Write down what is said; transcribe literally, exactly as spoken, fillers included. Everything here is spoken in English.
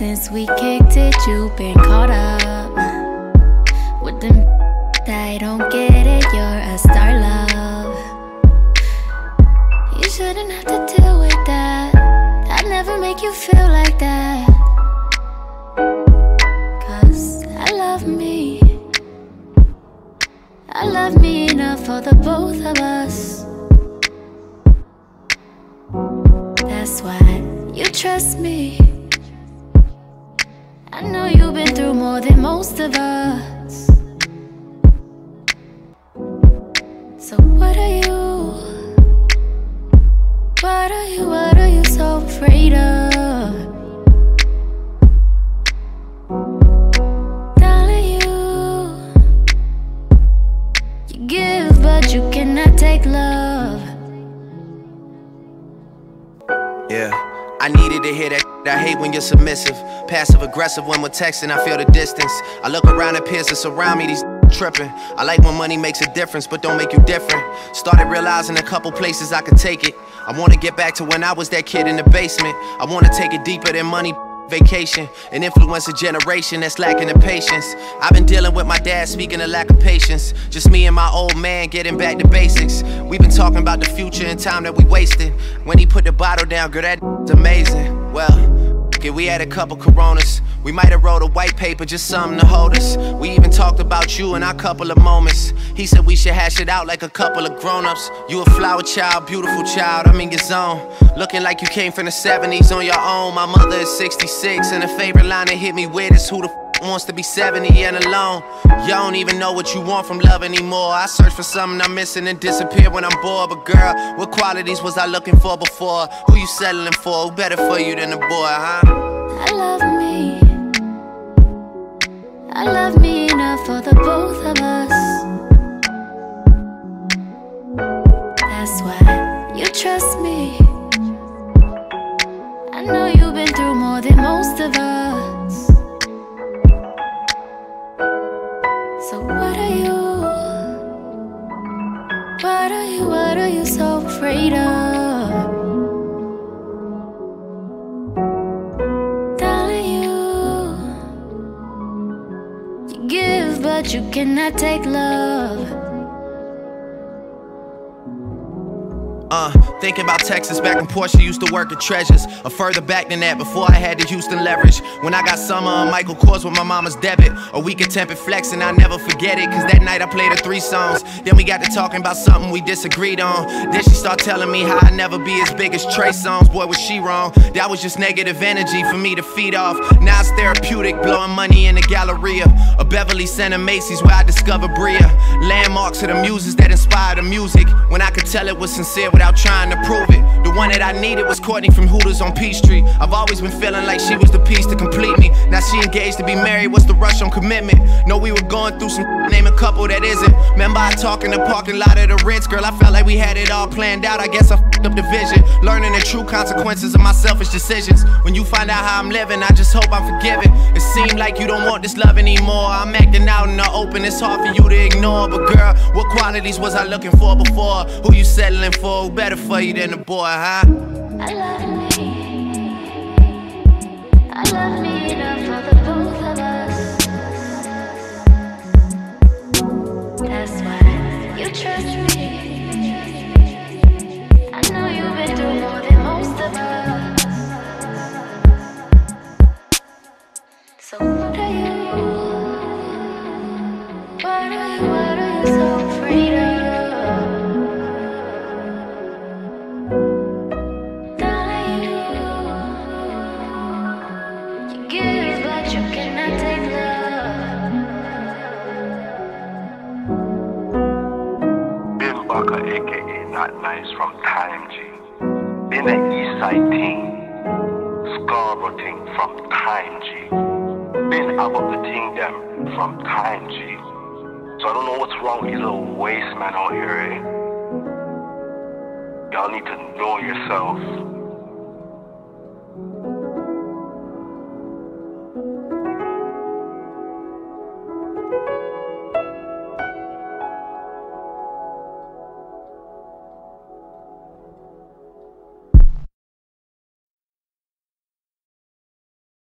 since we kicked it, you've been caught up with them that don't get it. You're a star, love. You shouldn't have to deal with that. I'd never make you feel like that. Cause I love me. I love me enough for the both of us. That's why you trust me. I know you've been through more than most of us. So what are you? What are you, what are you so afraid of? Darling, you You give but you cannot take love. Yeah, I needed to hear that. I hate when you're submissive, passive aggressive when we're texting. I feel the distance. I look around at peers that surround me, these tripping. I like when money makes a difference, but don't make you different. Started realizing a couple places I could take it. I wanna get back to when I was that kid in the basement. I wanna take it deeper than money. Vacation and influence a generation that's lacking the patience. I've been dealing with my dad speaking of lack of patience. Just me and my old man getting back to basics. We've been talking about the future and time that we wasted. When he put the bottle down, girl, that's amazing. Well, okay, we had a couple Coronas. We might have wrote a white paper, just something to hold us. We even talked about you in our couple of moments. He said we should hash it out like a couple of grown-ups. You a flower child, beautiful child, I'm in your zone. Looking like you came from the seventies on your own. My mother is sixty-six, and the favorite line that hit me with is who the f wants to be seventy and alone. You don't even know what you want from love anymore. I search for something I'm missing and disappear when I'm bored. But girl, what qualities was I looking for before? Who you settling for? Who better for you than a boy, huh? I love me. I love me enough for the both of us. That's why you trust me. I know you've been through more than most of us. So what are you? What are you, what are you so afraid of? Darling, you You give but you cannot take love. Uh, thinking about Texas back when Portia used to work at Treasures, or further back than that before I had the Houston leverage. When I got summer on Michael Kors with my mama's debit, a week of tempered flex and I never forget it. Cause that night I played her three songs. Then we got to talking about something we disagreed on. Then she started telling me how I'd never be as big as Trey Songz. Boy, was she wrong. That was just negative energy for me to feed off. Now it's therapeutic, blowing money in the Galleria, a Beverly Center Macy's where I discovered Bria. Landmarks of the muses that inspire the music, when I could tell it was sincere without trying to prove it. The one that I needed was Courtney from Hooters on Peachtree. I've always been feeling like she was the piece to complete me. Now she engaged to be married, what's the rush on commitment? Know we were going through some name a couple that isn't. Remember I talk in the parking lot of the Ritz, girl, I felt like we had it all planned out. I guess I f***ed up the vision, learning the true consequences of my selfish decisions. When you find out how I'm living, I just hope I'm forgiven. It seemed like you don't want this love anymore. I'm acting out in the open, it's hard for you to ignore. But girl, what qualities was I looking for before? Who you settling for? Who better for you than a boy, huh? I love me. I love me enough for the both of us. That's why you trust me. I know you've been through more than most of us. So what are you? What are you, what are you so afraid of? A K A Not Nice from Time G. Been an Eastside team, Scarborough team from Time G. Been about the team them from Time G. So I don't know what's wrong with these little waste men out here, eh? Y'all need to know yourself.